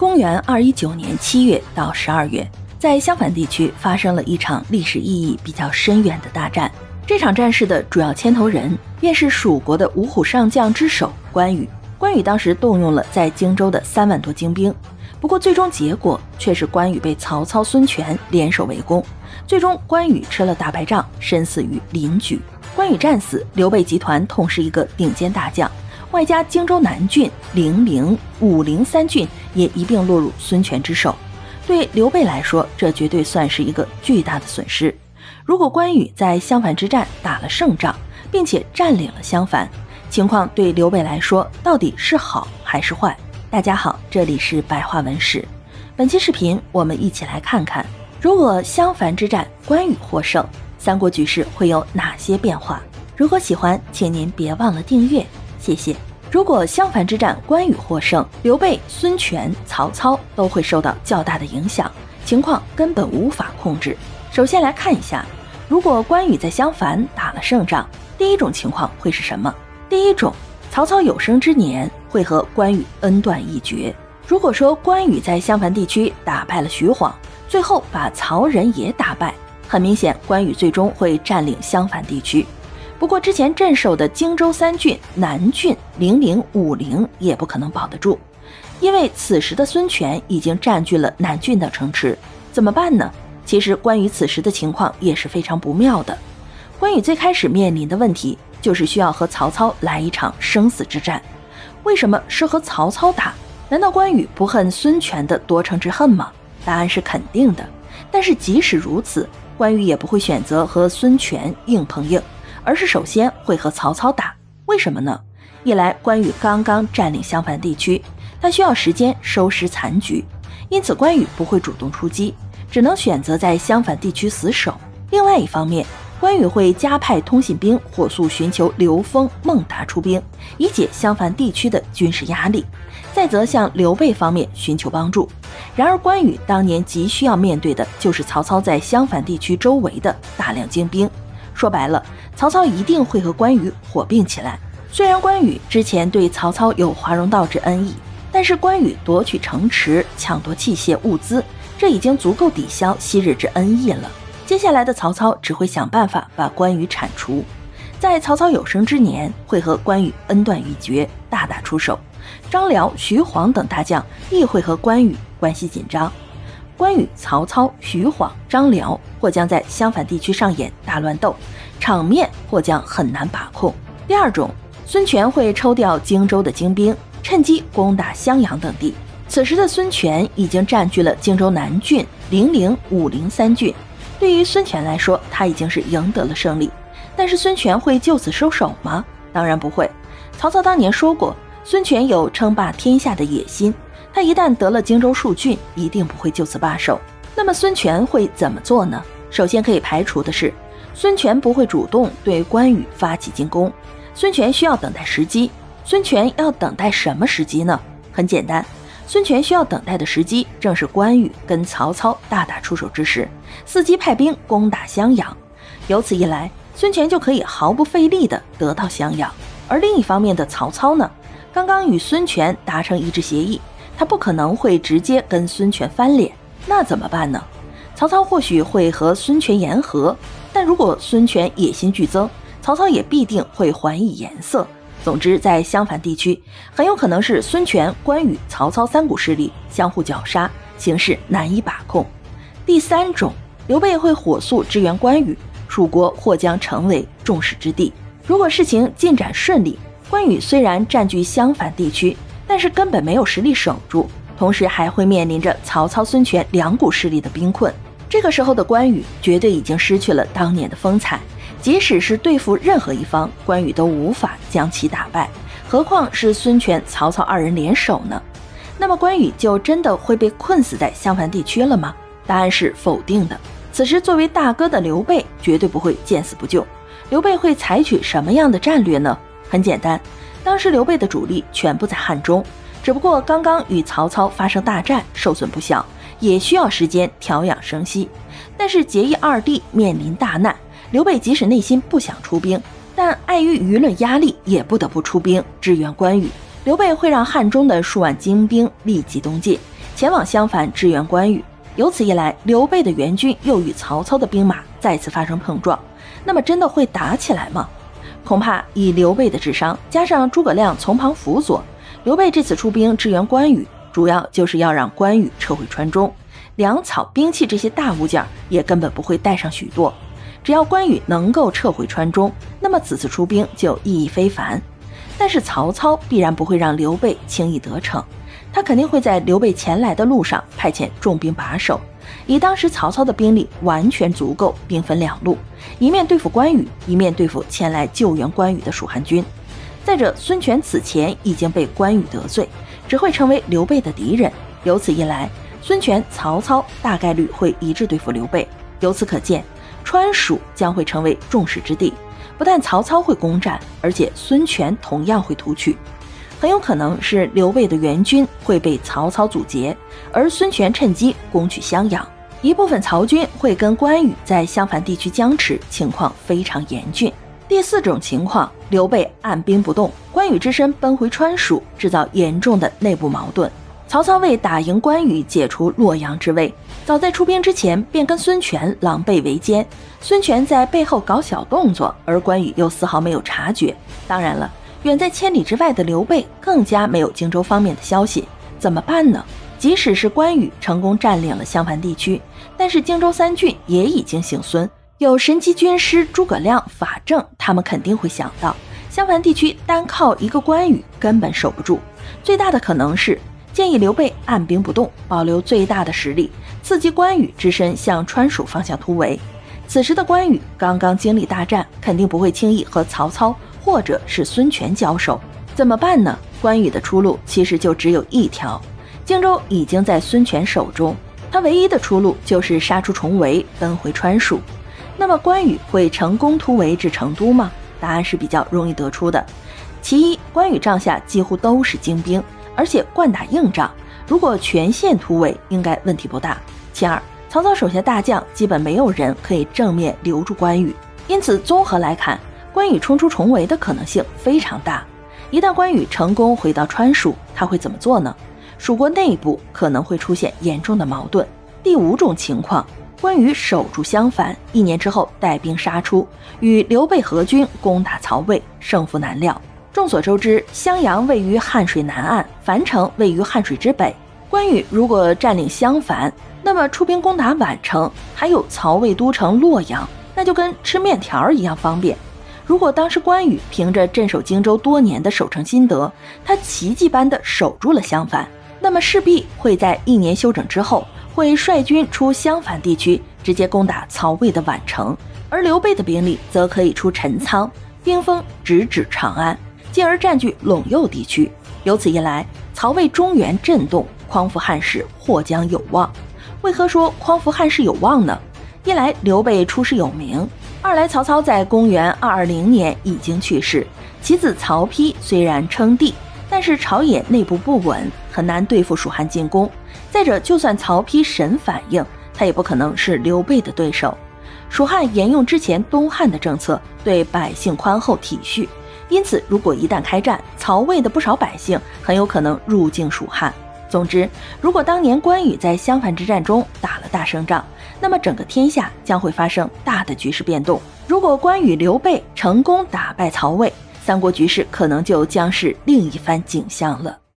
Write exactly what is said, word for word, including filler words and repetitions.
公元二一九年七月到十二月，在襄樊地区发生了一场历史意义比较深远的大战。这场战事的主要牵头人便是蜀国的五虎上将之首关羽。关羽当时动用了在荆州的三万多精兵，不过最终结果却是关羽被曹操、孙权联手围攻，最终关羽吃了大败仗，身死于临掬。关羽战死，刘备集团痛失一个顶尖大将，外加荆州南郡、零陵、武陵三郡也一并落入孙权之手。对刘备来说，这绝对算是一个巨大的损失。如果关羽在襄樊之战打了胜仗，并且占领了襄樊，情况对刘备来说到底是好还是坏？大家好，这里是白话文史。本期视频我们一起来看看，如果襄樊之战关羽获胜，三国局势会有哪些变化？如果喜欢，请您别忘了订阅，谢谢。如果襄樊之战关羽获胜，刘备、孙权、曹操都会受到较大的影响，情况根本无法控制。首先来看一下，如果关羽在襄樊打了胜仗，第一种情况会是什么？第一种，曹操有生之年会和关羽恩断义绝。如果说关羽在襄樊地区打败了徐晃，最后把曹仁也打败，很明显关羽最终会占领襄樊地区。不过之前镇守的荆州三郡、南郡、零陵、武陵也不可能保得住，因为此时的孙权已经占据了南郡的城池，怎么办呢？其实关羽此时的情况也是非常不妙的。关羽最开始面临的问题就是需要和曹操来一场生死之战。为什么是和曹操打？难道关羽不恨孙权的夺城之恨吗？答案是肯定的。但是即使如此，关羽也不会选择和孙权硬碰硬，而是首先会和曹操打。为什么呢？一来关羽刚刚占领襄樊地区，他需要时间收拾残局，因此关羽不会主动出击，只能选择在襄樊地区死守。另外一方面，关羽会加派通信兵火速寻求刘封、孟达出兵，以解襄樊地区的军事压力，再则向刘备方面寻求帮助。然而关羽当年急需要面对的就是曹操在襄樊地区周围的大量精兵，说白了，曹操一定会和关羽火并起来。虽然关羽之前对曹操有华容道之恩义，但是关羽夺取城池、抢夺器械物资，这已经足够抵消昔日之恩义了。接下来的曹操只会想办法把关羽铲除，在曹操有生之年会和关羽恩断义绝，大打出手。张辽、徐晃等大将亦会和关羽关系紧张。关羽、曹操、徐晃、张辽或将在襄樊地区上演大乱斗，场面或将很难把控。第二种，孙权会抽调荆州的精兵，趁机攻打襄阳等地。此时的孙权已经占据了荆州南郡、零陵、武陵三郡。对于孙权来说，他已经是赢得了胜利，但是孙权会就此收手吗？当然不会。曹操当年说过，孙权有称霸天下的野心，他一旦得了荆州数郡，一定不会就此罢手。那么孙权会怎么做呢？首先可以排除的是，孙权不会主动对关羽发起进攻，孙权需要等待时机。孙权要等待什么时机呢？很简单，孙权需要等待的时机正是关羽跟曹操大打出手之时，伺机派兵攻打襄阳。由此一来，孙权就可以毫不费力地得到襄阳。而另一方面的曹操呢，刚刚与孙权达成一致协议，他不可能会直接跟孙权翻脸，那怎么办呢？曹操或许会和孙权言和，但如果孙权野心剧增，曹操也必定会还以颜色。总之，在襄樊地区，很有可能是孙权、关羽、曹操三股势力相互绞杀，形势难以把控。第三种，刘备会火速支援关羽，蜀国或将成为众矢之的。如果事情进展顺利，关羽虽然占据襄樊地区，但是根本没有实力守住，同时还会面临着曹操、孙权两股势力的兵困。这个时候的关羽绝对已经失去了当年的风采，即使是对付任何一方，关羽都无法将其打败，何况是孙权、曹操二人联手呢？那么关羽就真的会被困死在襄樊地区了吗？答案是否定的。此时作为大哥的刘备绝对不会见死不救。刘备会采取什么样的战略呢？很简单，当时刘备的主力全部在汉中，只不过刚刚与曹操发生大战，受损不小，也需要时间调养生息。但是结义二弟面临大难，刘备即使内心不想出兵，但碍于舆论压力，也不得不出兵支援关羽。刘备会让汉中的数万精兵立即东进， 前往襄樊支援关羽。由此一来，刘备的援军又与曹操的兵马再次发生碰撞，那么真的会打起来吗？恐怕以刘备的智商，加上诸葛亮从旁辅佐，刘备这次出兵支援关羽，主要就是要让关羽撤回川中，粮草、兵器这些大物件也根本不会带上许多。只要关羽能够撤回川中，那么此次出兵就意义非凡。但是曹操必然不会让刘备轻易得逞，他肯定会在刘备前来的路上派遣重兵把守，以当时曹操的兵力完全足够兵分两路，一面对付关羽，一面对付前来救援关羽的蜀汉军。再者，孙权此前已经被关羽得罪，只会成为刘备的敌人，由此一来，孙权、曹操大概率会一致对付刘备。由此可见，川蜀将会成为众矢之的，不但曹操会攻占，而且孙权同样会突取。很有可能是刘备的援军会被曹操阻截，而孙权趁机攻取襄阳。一部分曹军会跟关羽在襄樊地区僵持，情况非常严峻。第四种情况，刘备按兵不动，关羽只身奔回川蜀，制造严重的内部矛盾。曹操为打赢关羽，解除洛阳之围，早在出兵之前便跟孙权狼狈为奸。孙权在背后搞小动作，而关羽又丝毫没有察觉。当然了，远在千里之外的刘备更加没有荆州方面的消息，怎么办呢？即使是关羽成功占领了襄樊地区，但是荆州三郡也已经幸孙，有神机军师诸葛亮、法正，他们肯定会想到，襄樊地区单靠一个关羽根本守不住。最大的可能是建议刘备按兵不动，保留最大的实力，刺激关羽只身向川蜀方向突围。此时的关羽刚刚经历大战，肯定不会轻易和曹操或者是孙权交手，怎么办呢？关羽的出路其实就只有一条，荆州已经在孙权手中，他唯一的出路就是杀出重围，奔回川蜀。那么关羽会成功突围至成都吗？答案是比较容易得出的。其一，关羽帐下几乎都是精兵，而且惯打硬仗，如果全线突围应该问题不大。其二，曹操手下大将基本没有人可以正面留住关羽，因此综合来看，关羽冲出重围的可能性非常大。一旦关羽成功回到川蜀，他会怎么做呢？蜀国内部可能会出现严重的矛盾。第五种情况，关羽守住襄樊，一年之后带兵杀出，与刘备合军攻打曹魏，胜负难料。众所周知，襄阳位于汉水南岸，樊城位于汉水之北。关羽如果占领襄樊，那么出兵攻打宛城，还有曹魏都城洛阳，那就跟吃面条一样方便。如果当时关羽凭着镇守荆州多年的守城心得，他奇迹般的守住了襄樊，那么势必会在一年休整之后，会率军出襄樊地区，直接攻打曹魏的宛城，而刘备的兵力则可以出陈仓，兵锋直指长安，进而占据陇右地区。由此一来，曹魏中原震动，匡扶汉室或将有望。为何说匡扶汉室有望呢？一来刘备出师有名，二来曹操在公元二二零年已经去世，其子曹丕虽然称帝，但是朝野内部不稳，很难对付蜀汉进攻。再者，就算曹丕神反应，他也不可能是刘备的对手。蜀汉沿用之前东汉的政策，对百姓宽厚体恤，因此如果一旦开战，曹魏的不少百姓很有可能入境蜀汉。总之，如果当年关羽在襄樊之战中打了大胜仗，那么整个天下将会发生大的局势变动。如果关羽、刘备成功打败曹魏，三国局势可能就将是另一番景象了。